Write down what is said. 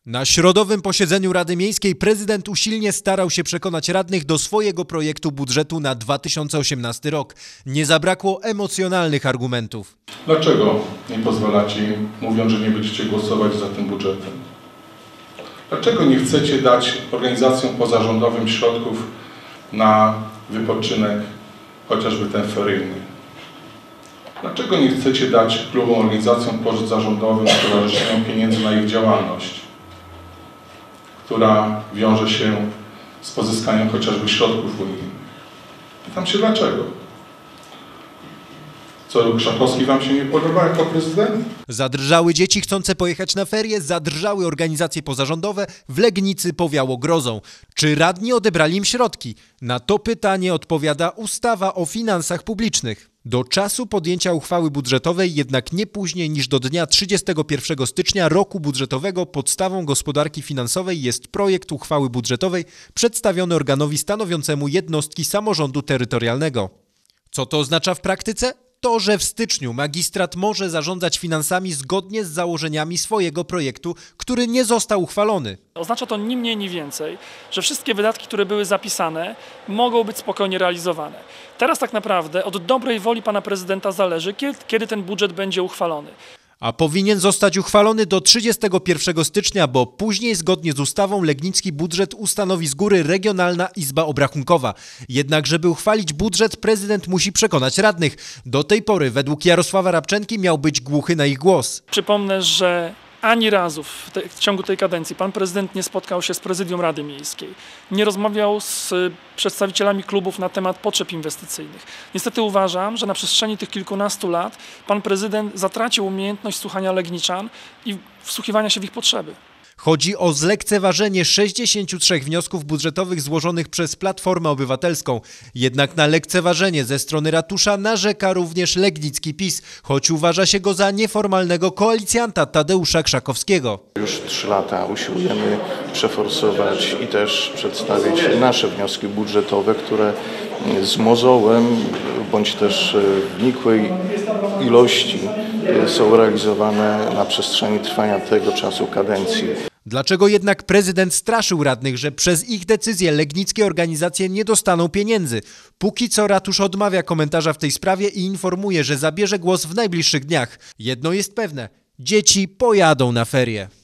Na środowym posiedzeniu Rady Miejskiej prezydent usilnie starał się przekonać radnych do swojego projektu budżetu na 2018 rok. Nie zabrakło emocjonalnych argumentów. Dlaczego nie pozwalacie im, mówiąc, że nie będziecie głosować za tym budżetem? Dlaczego nie chcecie dać organizacjom pozarządowym środków na wypoczynek, chociażby ten feryjny? Dlaczego nie chcecie dać klubom, organizacjom pozarządowym, stowarzyszeniom pieniędzy na ich działalność, która wiąże się z pozyskaniem chociażby środków unijnych? Pytam się dlaczego? Co, Krzakowski wam się nie podoba jako prezydent? Zadrżały dzieci chcące pojechać na ferie, zadrżały organizacje pozarządowe, w Legnicy powiało grozą. Czy radni odebrali im środki? Na to pytanie odpowiada ustawa o finansach publicznych. Do czasu podjęcia uchwały budżetowej, jednak nie później niż do dnia 31 stycznia roku budżetowego, podstawą gospodarki finansowej jest projekt uchwały budżetowej przedstawiony organowi stanowiącemu jednostki samorządu terytorialnego. Co to oznacza w praktyce? To, że w styczniu magistrat może zarządzać finansami zgodnie z założeniami swojego projektu, który nie został uchwalony. Oznacza to ni mniej, ni więcej, że wszystkie wydatki, które były zapisane, mogą być spokojnie realizowane. Teraz tak naprawdę od dobrej woli pana prezydenta zależy, kiedy ten budżet będzie uchwalony. A powinien zostać uchwalony do 31 stycznia, bo później zgodnie z ustawą legnicki budżet ustanowi z góry Regionalna Izba Obrachunkowa. Jednak żeby uchwalić budżet, prezydent musi przekonać radnych. Do tej pory według Jarosława Rabczenki miał być głuchy na ich głos. Przypomnę, że ani razu w ciągu tej kadencji pan prezydent nie spotkał się z prezydium Rady Miejskiej. Nie rozmawiał z przedstawicielami klubów na temat potrzeb inwestycyjnych. Niestety uważam, że na przestrzeni tych kilkunastu lat pan prezydent zatracił umiejętność słuchania legniczan i wsłuchiwania się w ich potrzeby. Chodzi o zlekceważenie 63 wniosków budżetowych złożonych przez Platformę Obywatelską. Jednak na lekceważenie ze strony ratusza narzeka również legnicki PiS, choć uważa się go za nieformalnego koalicjanta Tadeusza Krzakowskiego. Już 3 lata usiłujemy przeforsować i też przedstawić nasze wnioski budżetowe, które z mozołem bądź też wnikłej ilości są realizowane na przestrzeni trwania tego czasu kadencji. Dlaczego jednak prezydent straszył radnych, że przez ich decyzje legnickie organizacje nie dostaną pieniędzy? Póki co ratusz odmawia komentarza w tej sprawie i informuje, że zabierze głos w najbliższych dniach. Jedno jest pewne – dzieci pojadą na ferie.